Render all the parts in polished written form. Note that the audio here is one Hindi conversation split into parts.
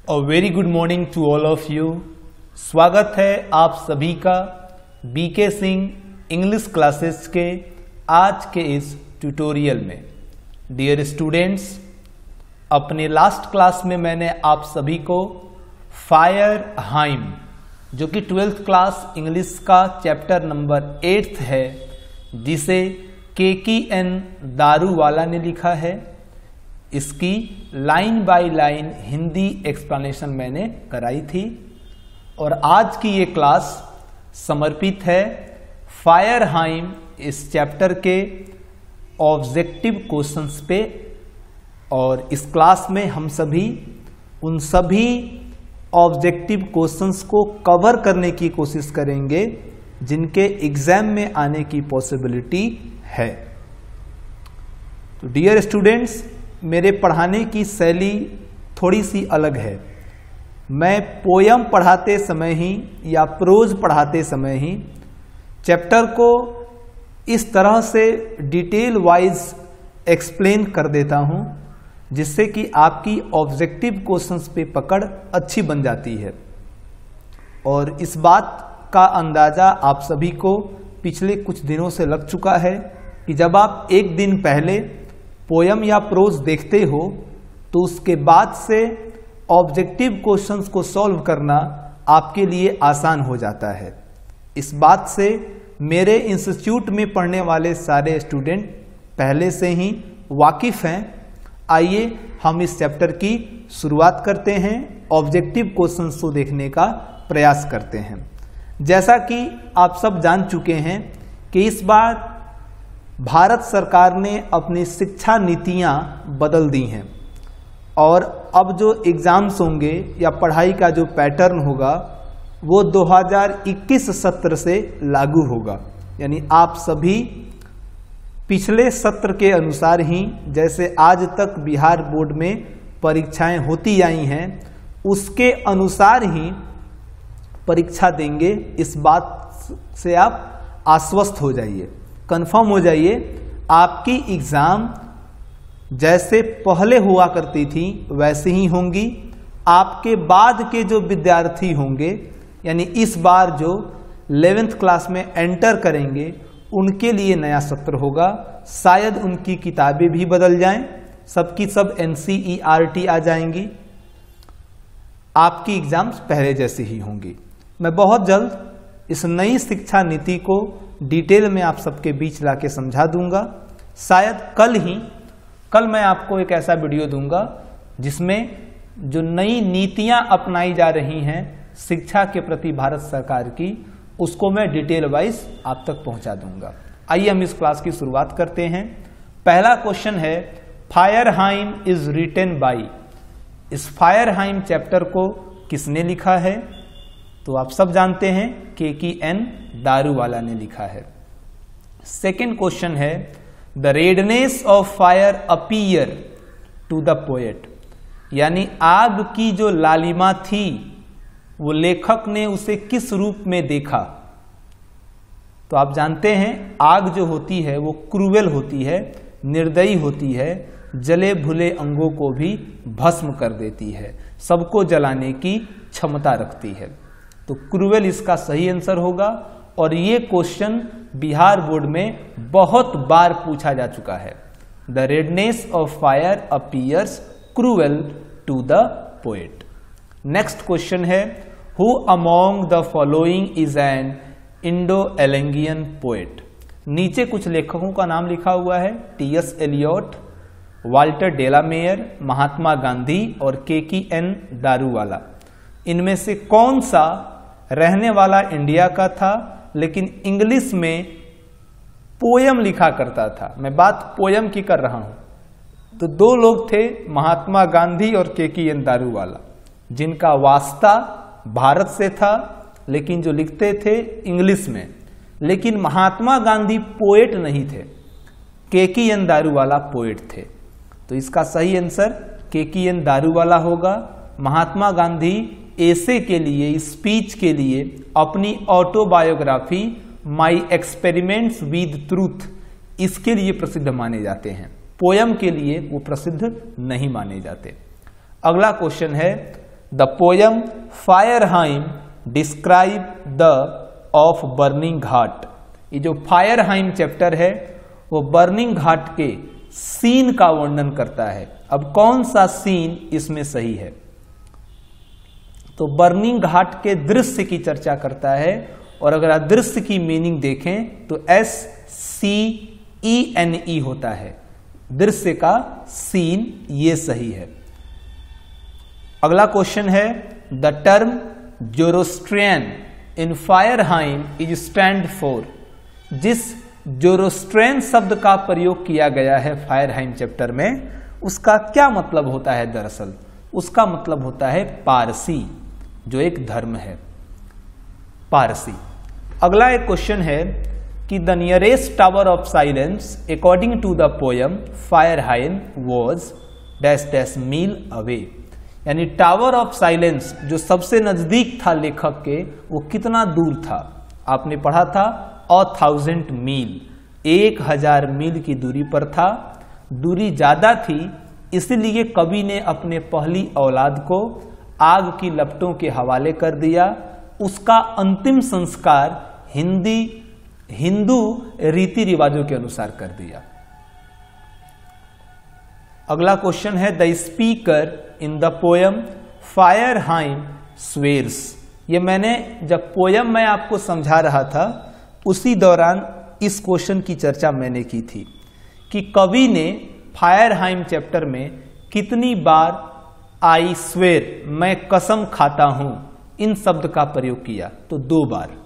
A very good morning to all of you. स्वागत है आप सभी का बीके सिंह इंग्लिश क्लासेस के आज के इस ट्यूटोरियल में। डियर स्टूडेंट्स, अपने लास्ट क्लास में मैंने आप सभी को फायरहाइम, जो कि 12th क्लास इंग्लिश का चैप्टर नंबर 8 है, जिसे KKN दारूवाला ने लिखा है, इसकी line by line Hindi explanation मैंने कराई थी। और आज की ये क्लास समर्पित है फायरहाइम इस चैप्टर के ऑब्जेक्टिव क्वेश्चंस पे। और इस क्लास में हम सभी उन सभी ऑब्जेक्टिव क्वेश्चंस को कवर करने की कोशिश करेंगे जिनके एग्जाम में आने की पॉसिबिलिटी है। तो डियर स्टूडेंट्स, मेरे पढ़ाने की शैली थोड़ी सी अलग है। मैं पोयम पढ़ाते समय ही या प्रोज पढ़ाते समय ही चैप्टर को इस तरह से डिटेल वाइज एक्सप्लेन कर देता हूं, जिससे कि आपकी ऑब्जेक्टिव क्वेश्चंस पे पकड़ अच्छी बन जाती है। और इस बात का अंदाजा आप सभी को पिछले कुछ दिनों से लग चुका है कि जब आप एक दिन पहले पोयम या प्रोज देखते हो तो उसके बाद से ऑब्जेक्टिव क्वेश्चंस को सॉल्व करना आपके लिए आसान हो जाता है। इस बात से मेरे इंस्टीट्यूट में पढ़ने वाले सारे स्टूडेंट पहले से ही वाकिफ हैं। आइए हम इस चैप्टर की शुरुआत करते हैं, ऑब्जेक्टिव क्वेश्चंस को देखने का प्रयास करते हैं। जैसा कि आप सब जान चुके हैं कि इस बार भारत सरकार ने अपनी शिक्षा नीतियां बदल दी हैं और अब जो एग्जाम्स होंगे या पढ़ाई का जो पैटर्न होगा वो 2021 सत्र से लागू होगा। यानी आप सभी पिछले सत्र के अनुसार ही जैसे आज तक बिहार बोर्ड में परीक्षाएं होती आई हैं, उसके अनुसार ही परीक्षा देंगे। इस बात से आप आश्वस्त हो जाइए, कंफर्म हो जाइए। आपकी एग्जाम जैसे पहले हुआ करती थी वैसे ही होंगी। आपके बाद के जो विद्यार्थी होंगे, यानी इस बार जो 11th क्लास में एंटर करेंगे, उनके लिए नया सत्र होगा। शायद उनकी किताबें भी बदल जाएं, सबकी सब NCERT आ जाएंगी। आपकी एग्जाम्स पहले जैसी ही होंगी। मैं बहुत जल्द इस नई शिक्षा नीति को डिटेल में आप सबके बीच लाके समझा दूंगा। शायद कल मैं आपको एक ऐसा वीडियो दूंगा जिसमें जो नई नीतियां अपनाई जा रही हैं शिक्षा के प्रति भारत सरकार की, उसको मैं डिटेल वाइज आप तक पहुंचा दूंगा। आइए हम इस क्लास की शुरुआत करते हैं। पहला क्वेश्चन है, फायरहाइम इज रिटन बाय। इस फायरहाइम चैप्टर को किसने लिखा है? तो आप सब जानते हैं KKN दारूवाला ने लिखा है। सेकेंड क्वेश्चन है, the redness of fire appear to the poet. यानी आग की जो लालिमा थी वो लेखक ने उसे किस रूप में देखा? तो आप जानते हैं आग जो होती है वो क्रूएल होती है, निर्दयी होती है, जले भुले अंगों को भी भस्म कर देती है, सबको जलाने की क्षमता रखती है। तो क्रूएल इसका सही आंसर होगा। और ये क्वेश्चन बिहार बोर्ड में बहुत बार पूछा जा चुका है। The redness of fire appears cruel to the poet. Next question है, who among the following is an Indo Anglian poet. नीचे कुछ लेखकों का नाम लिखा हुआ है, TS Eliot, Walter de la Mare, Mahatma Gandhi और KKN दारूवाला। इनमें से कौन सा रहने वाला इंडिया का था लेकिन इंग्लिश में पोयम लिखा करता था? मैं बात पोयम की कर रहा हूं। तो दो लोग थे, महात्मा गांधी और KKN दारूवाला, जिनका वास्ता भारत से था लेकिन जो लिखते थे इंग्लिश में। लेकिन महात्मा गांधी पोएट नहीं थे, KKN दारूवाला पोएट थे। तो इसका सही आंसर KKN दारूवाला होगा। महात्मा गांधी एसे के लिए, स्पीच के लिए अपनी autobiography my experiments with truth, इसके लिए प्रसिद्ध माने जाते हैं। पोयम के लिए वो प्रसिद्ध नहीं माने जाते। अगला क्वेश्चन है, the poem fire hymn describe the of burning ghat. ये जो फायरहाइम चैप्टर है वो बर्निंग घाट के सीन का वर्णन करता है। अब कौन सा सीन इसमें सही है? तो बर्निंग घाट के दृश्य की चर्चा करता है, और अगर आप दृश्य की मीनिंग देखें तो SCENE होता है, दृश्य का सीन, ये सही है। अगला क्वेश्चन है the term Zoroastrian in fire hymn is stand for. जिस जोरोस्ट्रियन शब्द का प्रयोग किया गया है फायरहाइम चैप्टर में, उसका क्या मतलब होता है? दरअसल उसका मतलब होता है पारसी, जो एक धर्म है, पारसी। अगला एक क्वेश्चन है कि the nearest tower of silence according to the poem fire hymn was dash dash mile away. यानी टावर ऑफ साइलेंस जो सबसे नजदीक था लेखक के, वो कितना दूर था? आपने पढ़ा था 1000 मील, 1000 मील की दूरी पर था। दूरी ज्यादा थी, इसलिए कवि ने अपने पहली औलाद को आग की लपटों के हवाले कर दिया। उसका अंतिम संस्कार हिंदू रीति रिवाजों के अनुसार कर दिया। अगला क्वेश्चन है the speaker in the poem fire hymn swears. ये मैंने जब पोयम मैं आपको समझा रहा था उसी दौरान इस क्वेश्चन की चर्चा मैंने की थी कि कवि ने फायरहाइम चैप्टर में कितनी बार आई स्वेर, मैं कसम खाता हूं, इन शब्द का प्रयोग किया। तो 2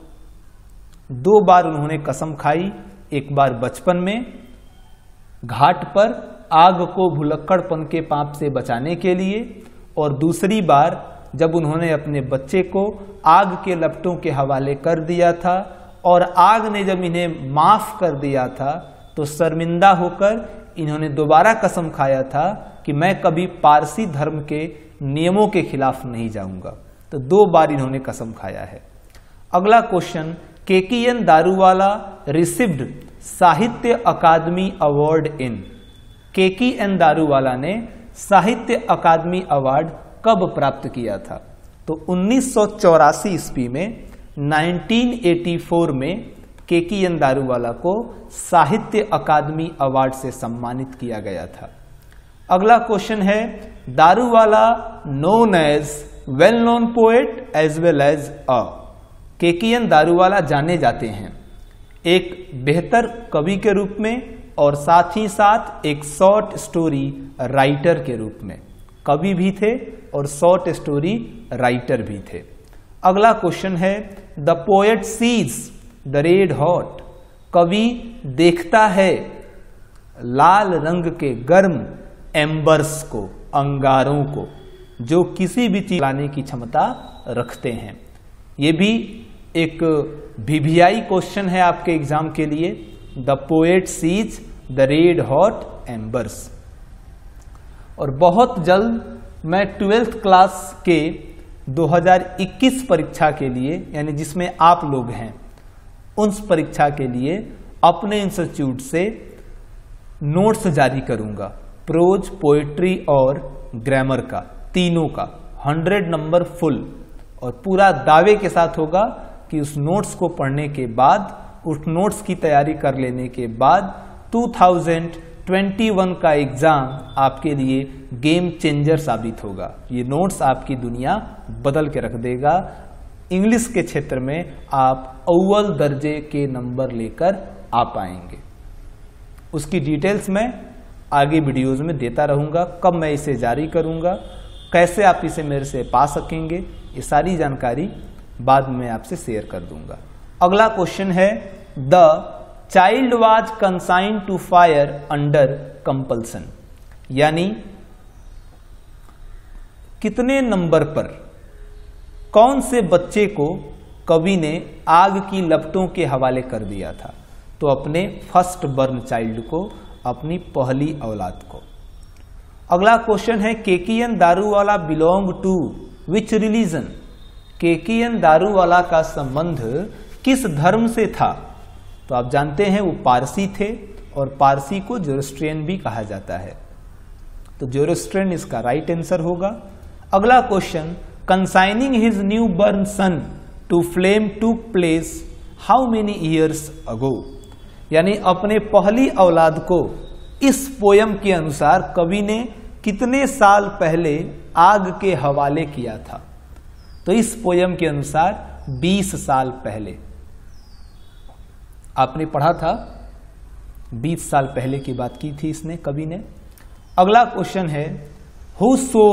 बार उन्होंने कसम खाई। एक बार बचपन में घाट पर आग को भुलक्कड़पन के पाप से बचाने के लिए, और दूसरी बार जब उन्होंने अपने बच्चे को आग के लपटों के हवाले कर दिया था, और आग ने जब इन्हें माफ कर दिया था तो शर्मिंदा होकर इन्होंने दोबारा कसम खाया था कि मैं कभी पारसी धर्म के नियमों के खिलाफ नहीं जाऊंगा। तो 2 बार इन्होंने कसम खाया है। अगला क्वेश्चन, केकीएन दारूवाला रिसीव्ड साहित्य अकादमी अवार्ड इन। केकीएन दारूवाला ने साहित्य अकादमी अवार्ड कब प्राप्त किया था? तो 1984 ईस्वी में, 1984 में केकीएन दारूवाला को साहित्य अकादमी अवार्ड से सम्मानित किया गया था। अगला क्वेश्चन है Daruwalla known as well known poet as well as a. Keki N Daruwalla जाने जाते हैं एक बेहतर कवि के रूप में और साथ ही साथ एक शॉर्ट स्टोरी राइटर के रूप में। कवि भी थे और शॉर्ट स्टोरी राइटर भी थे। अगला क्वेश्चन है the poet sees the red hot. कवि देखता है लाल रंग के गर्म एम्बर्स को, अंगारों को, जो किसी भी चीज लाने की क्षमता रखते हैं। ये भी एक VVI क्वेश्चन है आपके एग्जाम के लिए। The poet sees the red hot embers. और बहुत जल्द मैं 12th क्लास के 2021 परीक्षा के लिए, यानी जिसमें आप लोग हैं, उस परीक्षा के लिए अपने इंस्टीट्यूट से नोट्स जारी करूंगा, प्रोज, पोएट्री और ग्रामर का, तीनों का 100 नंबर फुल। और पूरा दावे के साथ होगा कि उस नोट्स को पढ़ने के बाद, उस नोट्स की तैयारी कर लेने के बाद 2021 का एग्जाम आपके लिए गेम चेंजर साबित होगा। ये नोट्स आपकी दुनिया बदल के रख देगा। इंग्लिश के क्षेत्र में आप अव्वल दर्जे के नंबर लेकर आ पाएंगे। उसकी डिटेल्स मैं आगे वीडियोज में देता रहूंगा। कब मैं इसे जारी करूंगा, कैसे आप इसे मेरे से पा सकेंगे, ये सारी जानकारी बाद में आपसे शेयर कर दूंगा। अगला क्वेश्चन है the child was consigned to fire under compulsion. यानी कितने नंबर पर कौन से बच्चे को कवि ने आग की लपटों के हवाले कर दिया था? तो अपने फर्स्ट बर्न चाइल्ड को, अपनी पहली औलाद को। अगला क्वेश्चन है Keki N Daruwalla belong to which religion. Keki N Daruwalla का संबंध किस धर्म से था? तो आप जानते हैं वो पारसी थे, और पारसी को जोरोस्ट्रियन भी कहा जाता है। तो जोरोस्ट्रियन इसका राइट आंसर होगा। अगला question consigning his newborn son to flame took place how many years ago, यानी अपने पहली औलाद को इस पोयम के अनुसार कवि ने कितने साल पहले आग के हवाले किया था। तो इस पोयम के अनुसार 20 साल पहले। आपने पढ़ा था 20 साल पहले की बात की थी इसने, कवि ने। अगला क्वेश्चन है who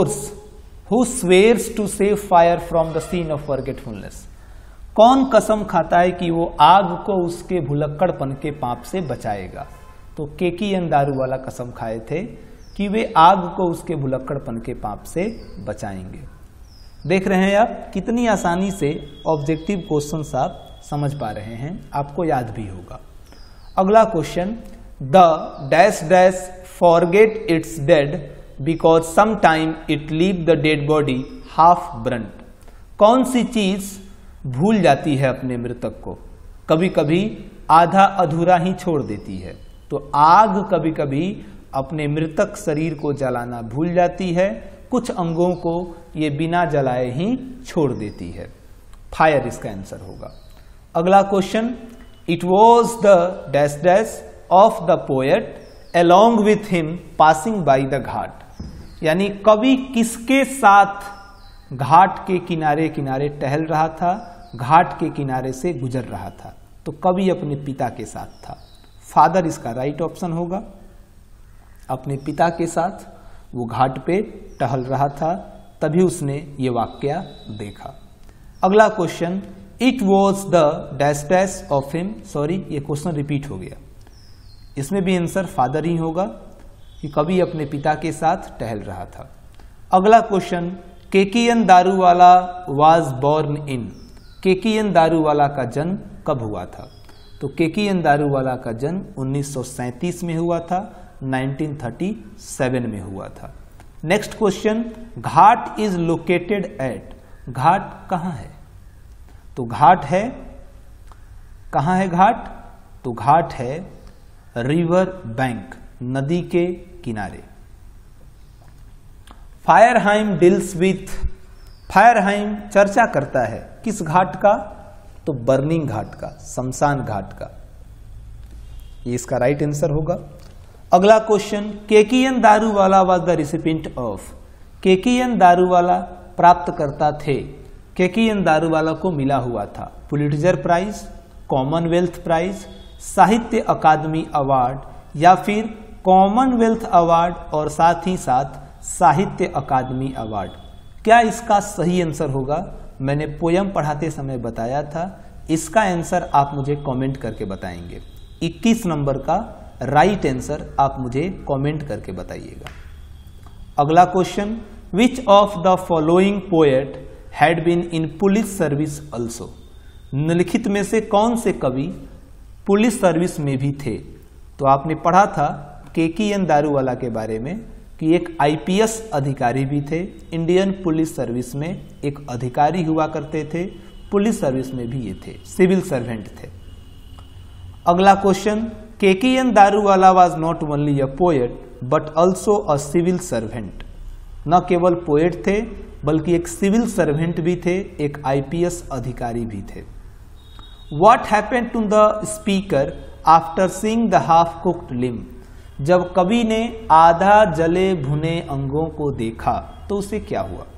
swears to save fire from the scene of forgetfulness, कौन कसम खाता है कि वो आग को उसके भुलक्कड़पन के पाप से बचाएगा। तो केकीएन दारूवाला कसम खाए थे कि वे आग को उसके भुलक्कड़पन के पाप से बचाएंगे। देख रहे हैं आप कितनी आसानी से ऑब्जेक्टिव क्वेश्चंस आप समझ पा रहे हैं, आपको याद भी होगा। अगला question, the dash dash forget its dead because some time it leave the dead body half burnt, कौन सी चीज भूल जाती है अपने मृतक को, कभी कभी आधा अधूरा ही छोड़ देती है। तो आग कभी कभी अपने मृतक शरीर को जलाना भूल जाती है, कुछ अंगों को ये बिना जलाए ही छोड़ देती है। फायर इसका आंसर होगा। अगला question, it was the dash dash of the poet along with him passing by the घाट, यानी कवि किसके साथ घाट के किनारे किनारे टहल रहा था, घाट के किनारे से गुजर रहा था। तो कवि अपने पिता के साथ था। फादर इसका राइट ऑप्शन होगा। अपने पिता के साथ वो घाट पे टहल रहा था, तभी उसने ये वाक्य देखा। अगला question, it was the dash dash of him, sorry ये क्वेश्चन रिपीट हो गया, इसमें भी आंसर फादर ही होगा कि कवि अपने पिता के साथ टहल रहा था। अगला question, Keki N Daruwalla was born in, Keki N Daruwalla का जन्म कब हुआ था। तो केकीएन दारूवाला का जन्म 1937 में हुआ था, 1937 में हुआ था। Next question, ghat is located at, घाट कहाँ है। तो घाट है, कहाँ है घाट, तो घाट है रिवर बैंक, नदी के किनारे। फायरहाइम डील्स विथ, फायरहाइम चर्चा करता है किस घाट का, तो बर्निंग घाट का, शमशान घाट का। ये इसका राइट आंसर होगा। अगला question, Keki N Daruwalla was the recipient of, Keki N Daruwalla प्राप्तकर्ता थे, केकीएन दारूवाला को मिला हुआ था पुलिट्जर प्राइज, कॉमनवेल्थ प्राइज, साहित्य अकादमी अवार्ड या फिर कॉमनवेल्थ अवार्ड और साथ ही साथ साहित्य अकादमी अवार्ड। क्या इसका सही आंसर होगा, मैंने पोयम पढ़ाते समय बताया था, इसका आंसर आप मुझे कमेंट करके बताएंगे। 21 नंबर का राइट आंसर आप मुझे कमेंट करके बताइएगा। अगला question, which of the following poet had been in police service also, निम्नलिखित में से कौन से कवि पुलिस सर्विस में भी थे। तो आपने पढ़ा था केकीएन दारूवाला के बारे में कि एक आईपीएस अधिकारी भी थे, इंडियन पुलिस सर्विस में एक अधिकारी हुआ करते थे, पुलिस सर्विस में भी ये थे, सिविल सर्वेंट थे। अगला question, Keki N Daruwalla was not only a poet but also a civil servant, न केवल पोएट थे बल्कि एक सिविल सर्वेंट भी थे, एक आईपीएस अधिकारी भी थे। What happened to the speaker after seeing the half-cooked limb? जब कवि ने आधा जले भुने अंगों को देखा तो उसे क्या हुआ।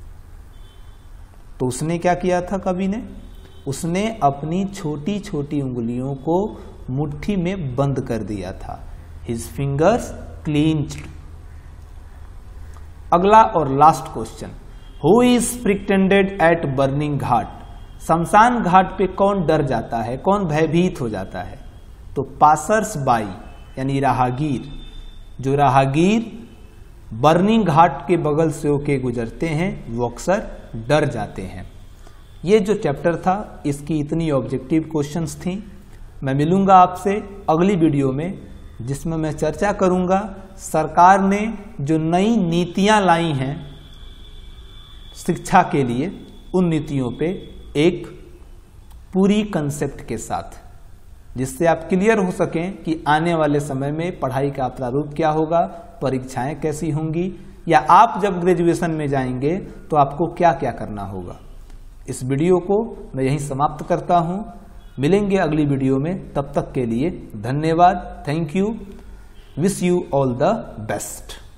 तो उसने क्या किया था कवि ने, उसने अपनी छोटी छोटी उंगलियों को मुट्ठी में बंद कर दिया था। His fingers clenched। अगला और last question, Who is pretended at burning ghat, शमशान घाट पे कौन डर जाता है, कौन भयभीत हो जाता है। तो पासर्स बाई यानी राहगीर, जो राहगीर बर्निंग घाट के बगल से होके गुजरते हैं वो अक्सर डर जाते हैं। ये जो चैप्टर था इसकी इतनी ऑब्जेक्टिव क्वेश्चंस थी। मैं मिलूंगा आपसे अगली वीडियो में जिसमें मैं चर्चा करूंगा सरकार ने जो नई नीतियां लाई हैं शिक्षा के लिए, उन नीतियों पे एक पूरी कंसेप्ट के साथ, जिससे आप क्लियर हो सकें कि आने वाले समय में पढ़ाई का प्रारूप क्या होगा, परीक्षाएं कैसी होंगी, या आप जब ग्रेजुएशन में जाएंगे तो आपको क्या क्या करना होगा। इस वीडियो को मैं यहीं समाप्त करता हूं। मिलेंगे अगली वीडियो में, तब तक के लिए धन्यवाद। Thank you. Wish you all the best.